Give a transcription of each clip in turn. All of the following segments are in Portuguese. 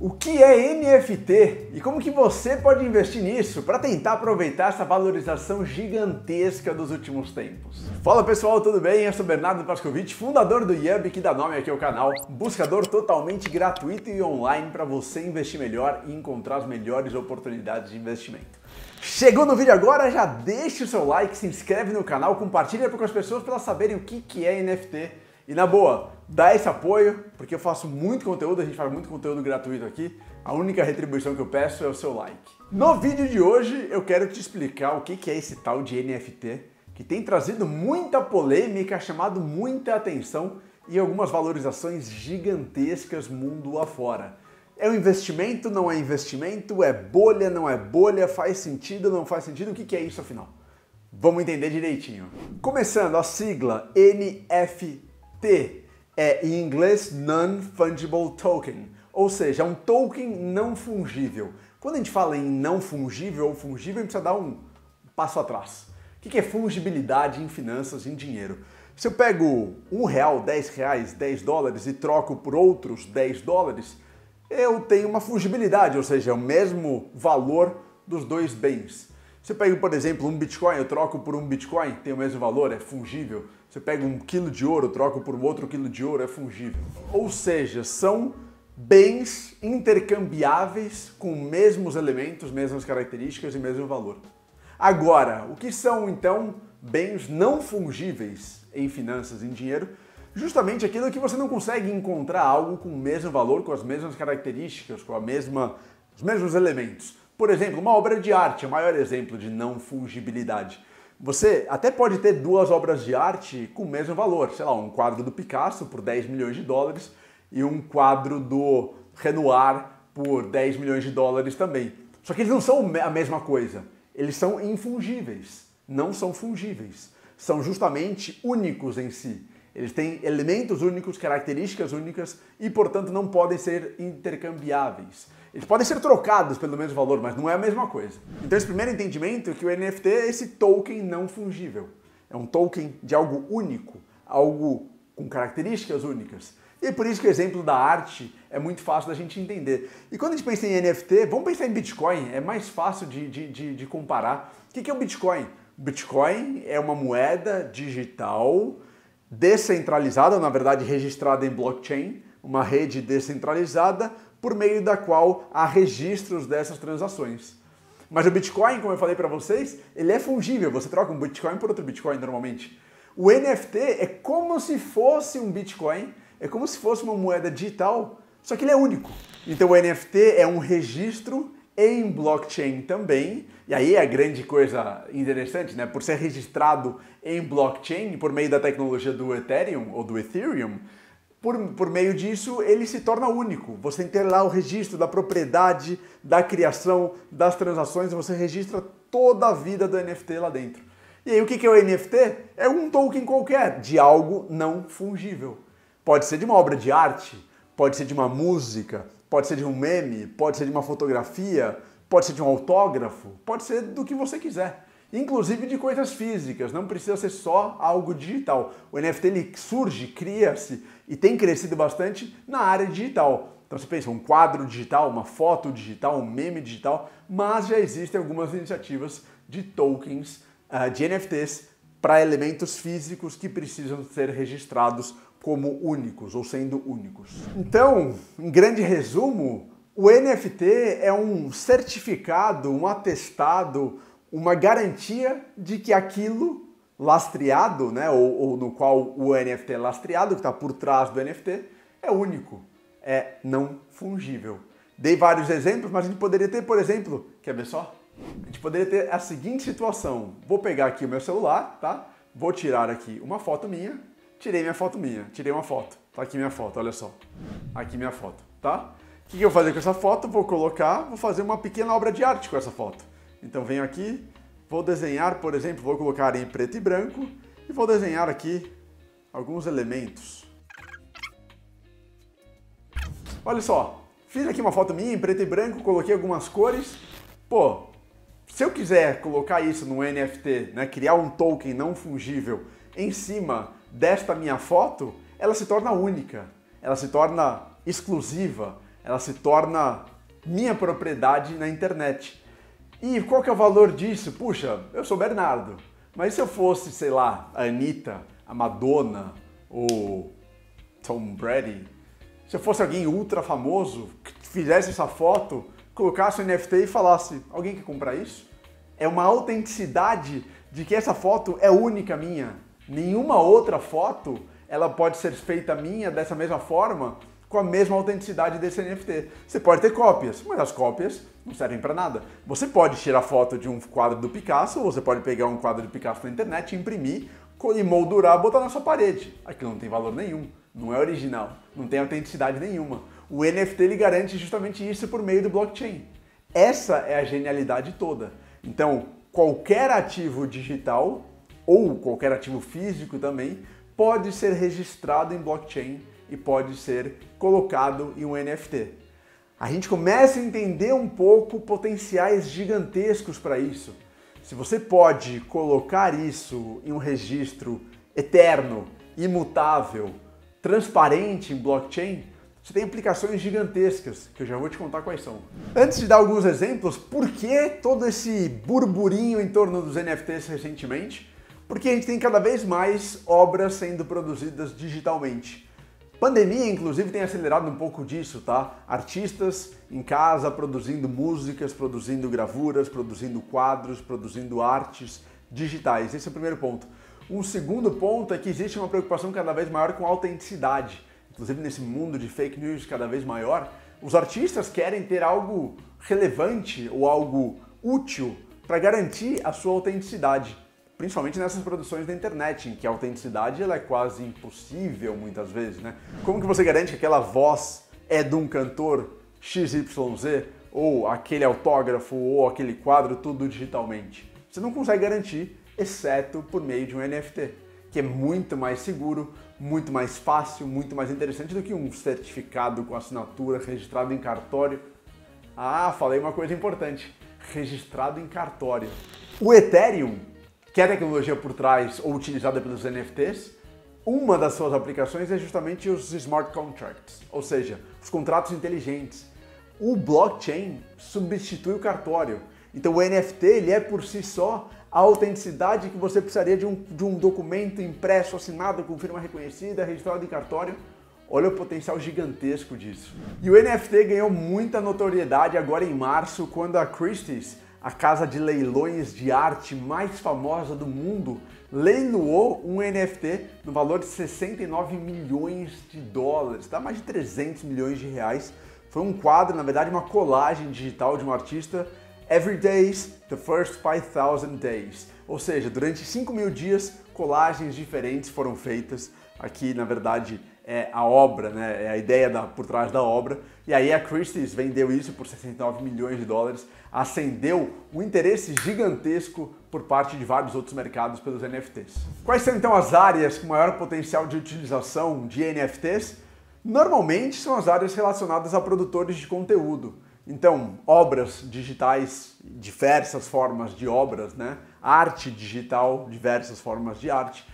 O que é NFT e como que você pode investir nisso para tentar aproveitar essa valorização gigantesca dos últimos tempos? Fala pessoal, tudo bem? Eu sou Bernardo Pascovitch, fundador do Yubi, que dá nome aqui ao canal, buscador totalmente gratuito e online para você investir melhor e encontrar as melhores oportunidades de investimento. Chegou no vídeo agora? Já deixa o seu like, se inscreve no canal, compartilha com as pessoas para elas saberem o que é NFT. E na boa, dá esse apoio, porque eu faço muito conteúdo, a gente faz muito conteúdo gratuito aqui. A única retribuição que eu peço é o seu like. No vídeo de hoje eu quero te explicar o que é esse tal de NFT, que tem trazido muita polêmica, chamado muita atenção e algumas valorizações gigantescas mundo afora. É um investimento, não é investimento? É bolha, não é bolha? Faz sentido, não faz sentido? O que é isso afinal? Vamos entender direitinho. Começando, a sigla NFT. É em inglês Non-Fungible Token, ou seja, é um token não fungível. Quando a gente fala em não fungível ou fungível, a gente precisa dar um passo atrás. O que é fungibilidade em finanças, em dinheiro? Se eu pego R$1, R$10, $10 e troco por outros $10, eu tenho uma fungibilidade, ou seja, é o mesmo valor dos dois bens. Se eu pego, por exemplo, um Bitcoin, eu troco por um Bitcoin, tem o mesmo valor, é fungível. Se eu pego um quilo de ouro, eu troco por um outro quilo de ouro, é fungível. Ou seja, são bens intercambiáveis com mesmos elementos, mesmas características e mesmo valor. Agora, o que são então bens não fungíveis em finanças, em dinheiro? Justamente aquilo que você não consegue encontrar algo com o mesmo valor, com as mesmas características, com os mesmos elementos. Por exemplo, uma obra de arte é o maior exemplo de não fungibilidade. Você até pode ter duas obras de arte com o mesmo valor, sei lá, um quadro do Picasso por $10 milhões e um quadro do Renoir por $10 milhões também. Só que eles não são a mesma coisa, eles são infungíveis, não são fungíveis, são justamente únicos em si. Eles têm elementos únicos, características únicas e, portanto, não podem ser intercambiáveis. Eles podem ser trocados pelo mesmo valor, mas não é a mesma coisa. Então, esse primeiro entendimento é que o NFT é esse token não fungível. É um token de algo único, algo com características únicas. E é por isso que o exemplo da arte é muito fácil da gente entender. E quando a gente pensa em NFT, vamos pensar em Bitcoin, é mais fácil de comparar. O que é o Bitcoin? O Bitcoin é uma moeda digital descentralizada, na verdade registrada em blockchain, uma rede descentralizada por meio da qual há registros dessas transações. Mas o Bitcoin, como eu falei para vocês, ele é fungível, você troca um Bitcoin por outro Bitcoin normalmente. O NFT é como se fosse um Bitcoin, é como se fosse uma moeda digital, só que ele é único. Então o NFT é um registro em blockchain também, e aí é a grande coisa interessante, né? Por ser registrado em blockchain, por meio da tecnologia do Ethereum ou do Ethereum, por meio disso ele se torna único. Você tem que ter lá o registro da propriedade, da criação, das transações, você registra toda a vida do NFT lá dentro. E aí o que é o NFT? É um token qualquer de algo não fungível. Pode ser de uma obra de arte, pode ser de uma música, pode ser de um meme, pode ser de uma fotografia, pode ser de um autógrafo, pode ser do que você quiser. Inclusive de coisas físicas, não precisa ser só algo digital. O NFT ele surge, cria-se e tem crescido bastante na área digital. Então você pensa, um quadro digital, uma foto digital, um meme digital, mas já existem algumas iniciativas de tokens, de NFTs, para elementos físicos que precisam ser registrados como únicos ou sendo únicos. Então, em grande resumo, o NFT é um certificado, um atestado, uma garantia de que aquilo lastreado, né, ou no qual o NFT é lastreado, que está por trás do NFT, é único, é não fungível. Dei vários exemplos, mas a gente poderia ter, por exemplo, quer ver só? A gente poderia ter a seguinte situação. Vou pegar aqui o meu celular, tá? Vou tirar aqui uma foto minha. Tirei minha foto minha, tirei uma foto. Tá aqui minha foto, olha só. Aqui minha foto, tá? O que eu vou fazer com essa foto? Vou fazer uma pequena obra de arte com essa foto. Então venho aqui, vou desenhar, por exemplo, vou colocar em preto e branco e vou desenhar aqui alguns elementos. Olha só, fiz aqui uma foto minha em preto e branco, coloquei algumas cores. Pô, se eu quiser colocar isso no NFT, né, criar um token não fungível em cima desta minha foto, ela se torna única, ela se torna exclusiva, ela se torna minha propriedade na internet. E qual que é o valor disso? Puxa, eu sou Bernardo, mas se eu fosse, sei lá, a Anitta, a Madonna ou Tom Brady, se eu fosse alguém ultra famoso que fizesse essa foto, colocasse o NFT e falasse, alguém quer comprar isso? É uma autenticidade de que essa foto é única minha. Nenhuma outra foto ela pode ser feita minha dessa mesma forma, com a mesma autenticidade desse NFT. Você pode ter cópias, mas as cópias não servem para nada. Você pode tirar foto de um quadro do Picasso, ou você pode pegar um quadro do Picasso na internet, imprimir e moldurar, botar na sua parede. Aquilo não tem valor nenhum, não é original, não tem autenticidade nenhuma. O NFT ele garante justamente isso por meio do blockchain. Essa é a genialidade toda. Então, qualquer ativo digital, ou qualquer ativo físico também, pode ser registrado em blockchain e pode ser colocado em um NFT. A gente começa a entender um pouco potenciais gigantescos para isso. Se você pode colocar isso em um registro eterno, imutável, transparente em blockchain, você tem aplicações gigantescas, que eu já vou te contar quais são. Antes de dar alguns exemplos, por que todo esse burburinho em torno dos NFTs recentemente? Porque a gente tem cada vez mais obras sendo produzidas digitalmente. Pandemia, inclusive, tem acelerado um pouco disso, tá? Artistas em casa produzindo músicas, produzindo gravuras, produzindo quadros, produzindo artes digitais. Esse é o primeiro ponto. Um segundo ponto é que existe uma preocupação cada vez maior com a autenticidade. Inclusive, nesse mundo de fake news cada vez maior, os artistas querem ter algo relevante ou algo útil para garantir a sua autenticidade. Principalmente nessas produções da internet, em que a autenticidade ela é quase impossível muitas vezes, né? Como que você garante que aquela voz é de um cantor XYZ, ou aquele autógrafo, ou aquele quadro, tudo digitalmente? Você não consegue garantir, exceto por meio de um NFT, que é muito mais seguro, muito mais fácil, muito mais interessante do que um certificado com assinatura registrado em cartório. Ah, falei uma coisa importante, registrado em cartório. O Ethereum, que é a tecnologia por trás ou utilizada pelos NFTs, uma das suas aplicações é justamente os smart contracts, ou seja, os contratos inteligentes. O blockchain substitui o cartório. Então o NFT ele é por si só a autenticidade que você precisaria de um documento impresso, assinado com firma reconhecida, registrado em cartório. Olha o potencial gigantesco disso. E o NFT ganhou muita notoriedade agora em março, quando a Christie's, a casa de leilões de arte mais famosa do mundo, leiloou um NFT no valor de 69 milhões de dólares, dá mais de 300 milhões de reais. Foi um quadro, na verdade, uma colagem digital de um artista, Every Days, the First 5,000 Days. Ou seja, durante 5.000 dias, colagens diferentes foram feitas. Aqui, na verdade, é a obra, né? É a ideia por trás da obra. E aí a Christie's vendeu isso por 69 milhões de dólares, acendeu um interesse gigantesco por parte de vários outros mercados pelos NFTs. Quais são então as áreas com maior potencial de utilização de NFTs? Normalmente são as áreas relacionadas a produtores de conteúdo. Então, obras digitais, diversas formas de obras, né? Arte digital, diversas formas de arte.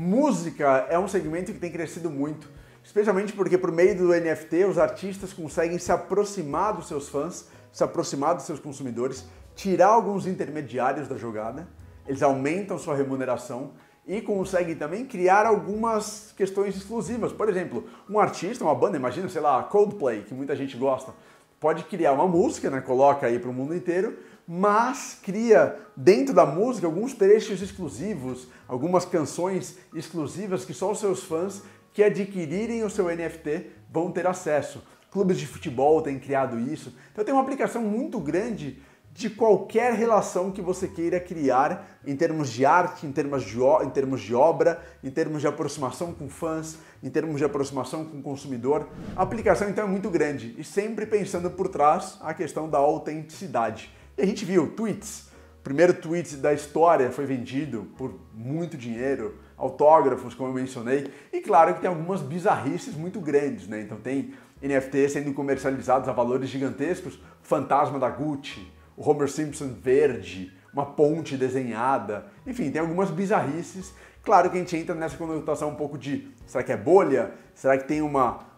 Música é um segmento que tem crescido muito, especialmente porque por meio do NFT os artistas conseguem se aproximar dos seus fãs, se aproximar dos seus consumidores, tirar alguns intermediários da jogada, eles aumentam sua remuneração e conseguem também criar algumas questões exclusivas. Por exemplo, um artista, uma banda, imagina, sei lá, Coldplay, que muita gente gosta, pode criar uma música, né, coloca aí para o mundo inteiro, mas cria dentro da música alguns trechos exclusivos, algumas canções exclusivas que só os seus fãs que adquirirem o seu NFT vão ter acesso. Clubes de futebol têm criado isso. Então tem uma aplicação muito grande de qualquer relação que você queira criar em termos de arte, em termos de obra, em termos de aproximação com fãs, em termos de aproximação com o consumidor. A aplicação então é muito grande e sempre pensando por trás a questão da autenticidade. E a gente viu tweets. O primeiro tweet da história foi vendido por muito dinheiro, autógrafos, como eu mencionei, e claro que tem algumas bizarrices muito grandes, né? Então tem NFTs sendo comercializados a valores gigantescos, o fantasma da Gucci, o Homer Simpson verde, uma ponte desenhada, enfim, tem algumas bizarrices. Claro que a gente entra nessa conotação um pouco de, será que é bolha? Será que tem uma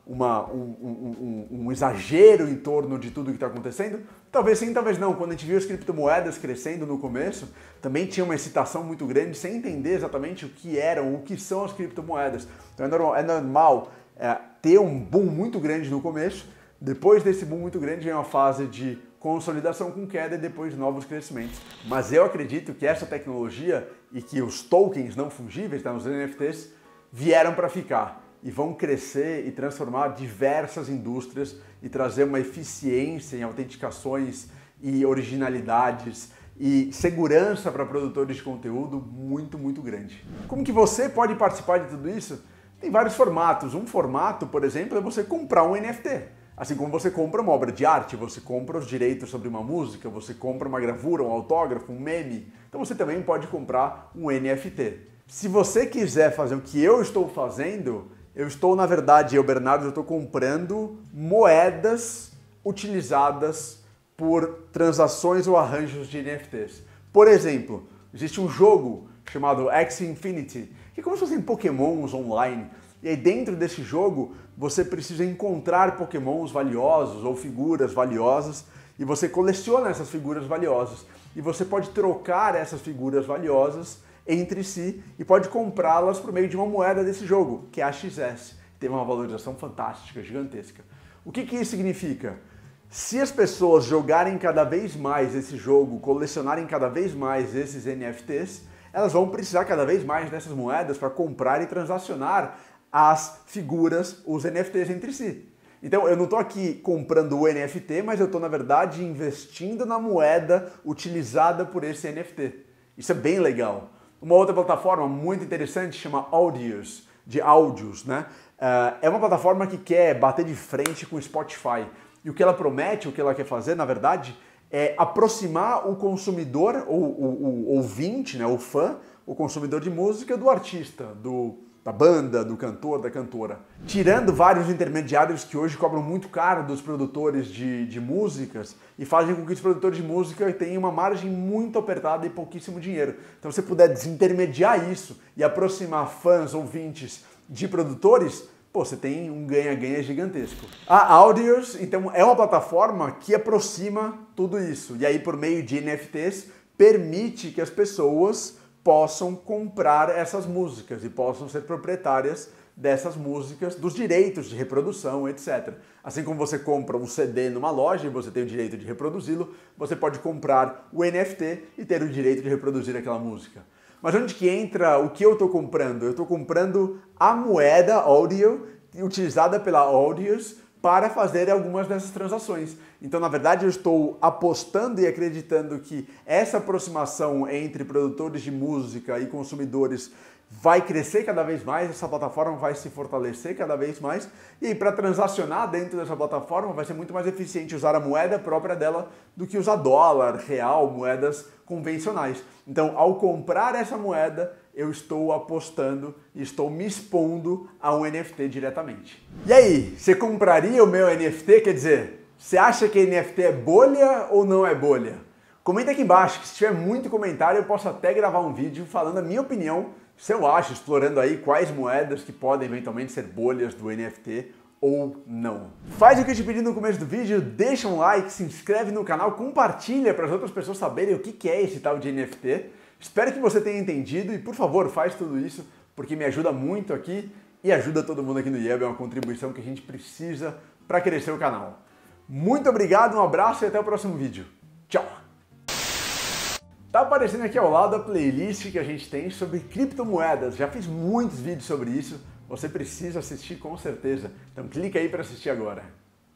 um exagero em torno de tudo que está acontecendo? Talvez sim, talvez não. Quando a gente viu as criptomoedas crescendo no começo, também tinha uma excitação muito grande sem entender exatamente o que eram, o que são as criptomoedas. Então é normal ter um boom muito grande no começo, depois desse boom muito grande vem uma fase de consolidação com queda e depois novos crescimentos. Mas eu acredito que essa tecnologia e que os tokens não fungíveis, os NFTs, vieram para ficar e vão crescer e transformar diversas indústrias e trazer uma eficiência em autenticações e originalidades e segurança para produtores de conteúdo muito, muito grande. Como que você pode participar de tudo isso? Tem vários formatos. Um formato, por exemplo, é você comprar um NFT. Assim como você compra uma obra de arte, você compra os direitos sobre uma música, você compra uma gravura, um autógrafo, um meme. Então você também pode comprar um NFT. Se você quiser fazer o que eu estou fazendo, na verdade, Bernardo, eu estou comprando moedas utilizadas por transações ou arranjos de NFTs. Por exemplo, existe um jogo chamado Axie Infinity, que é como se fossem Pokémons online. E aí dentro desse jogo você precisa encontrar Pokémons valiosos ou figuras valiosas e você coleciona essas figuras valiosas. E você pode trocar essas figuras valiosas entre si e pode comprá-las por meio de uma moeda desse jogo, que é a XS. Tem uma valorização fantástica, gigantesca. O que isso significa? Se as pessoas jogarem cada vez mais esse jogo, colecionarem cada vez mais esses NFTs, elas vão precisar cada vez mais dessas moedas para comprar e transacionar as figuras, os NFTs entre si. Então eu não estou aqui comprando o NFT, mas eu estou na verdade investindo na moeda utilizada por esse NFT. Isso é bem legal. Uma outra plataforma muito interessante chama Audius, de áudios, né? É uma plataforma que quer bater de frente com o Spotify. E o que ela promete, o que ela quer fazer, na verdade, é aproximar o consumidor, ou o ouvinte, né, o fã, o consumidor de música do artista, da banda, do cantor, da cantora. Tirando vários intermediários que hoje cobram muito caro dos produtores de músicas e fazem com que os produtores de música tenham uma margem muito apertada e pouquíssimo dinheiro. Então, se você puder desintermediar isso e aproximar fãs, ouvintes de produtores, pô, você tem um ganha-ganha gigantesco. A Audius, então, é uma plataforma que aproxima tudo isso. E aí, por meio de NFTs, permite que as pessoas possam comprar essas músicas e possam ser proprietárias dessas músicas, dos direitos de reprodução, etc. Assim como você compra um CD numa loja e você tem o direito de reproduzi-lo, você pode comprar o NFT e ter o direito de reproduzir aquela música. Mas onde que entra o que eu estou comprando? Eu estou comprando a moeda Audio utilizada pela Audius para fazer algumas dessas transações. Então, na verdade, eu estou apostando e acreditando que essa aproximação entre produtores de música e consumidores vai crescer cada vez mais, essa plataforma vai se fortalecer cada vez mais, e para transacionar dentro dessa plataforma vai ser muito mais eficiente usar a moeda própria dela do que usar dólar, real, moedas convencionais. Então, ao comprar essa moeda, eu estou apostando e estou me expondo a um NFT diretamente. E aí, você compraria o meu NFT? Quer dizer, você acha que NFT é bolha ou não é bolha? Comenta aqui embaixo, que se tiver muito comentário eu posso até gravar um vídeo falando a minha opinião, se eu acho, explorando aí quais moedas que podem eventualmente ser bolhas do NFT ou não. Faz o que eu te pedi no começo do vídeo, deixa um like, se inscreve no canal, compartilha para as outras pessoas saberem o que é esse tal de NFT. Espero que você tenha entendido e, por favor, faz tudo isso, porque me ajuda muito aqui e ajuda todo mundo aqui no Yeb, é uma contribuição que a gente precisa para crescer o canal. Muito obrigado, um abraço e até o próximo vídeo. Tchau! Tá aparecendo aqui ao lado a playlist que a gente tem sobre criptomoedas. Já fiz muitos vídeos sobre isso, você precisa assistir com certeza. Então clica aí para assistir agora.